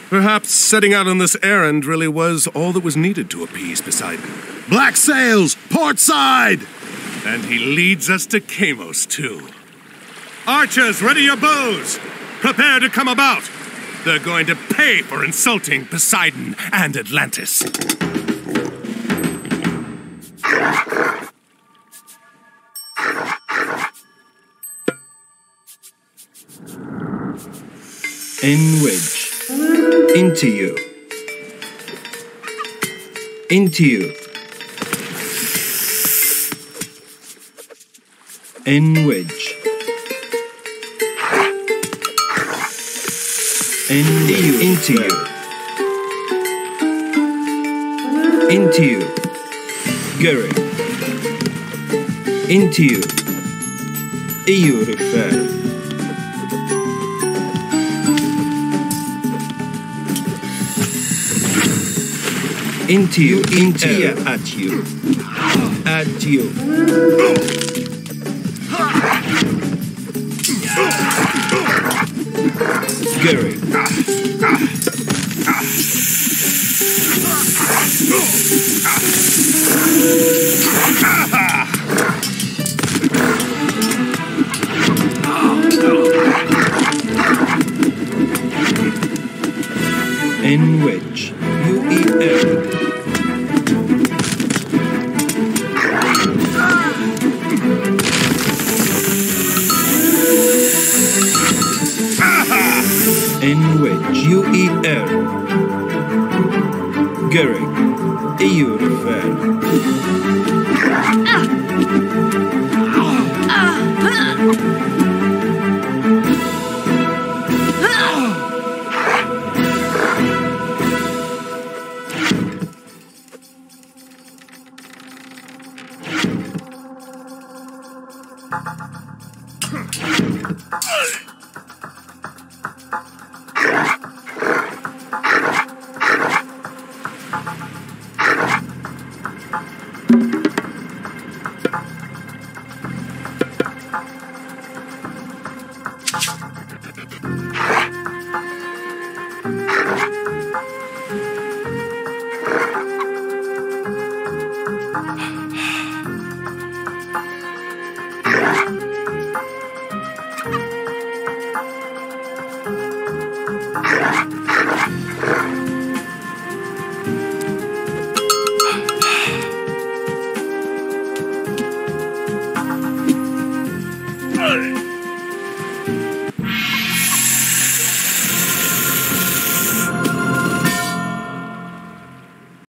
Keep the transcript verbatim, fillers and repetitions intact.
Perhaps setting out on this errand really was all that was needed to appease Poseidon. Black sails! Port side! And he leads us to Kamos, too. Archers, ready your bows! Prepare to come about! They're going to pay for insulting Poseidon and Atlantis. In wedge. Into you. Into you. In wedge. Into you. Into you. Into you. Gary. Into you. E U refer. Into you, into you, at you, at you. Gary. In which you eat air. In which you eat air. Gary, you refer. Yeah.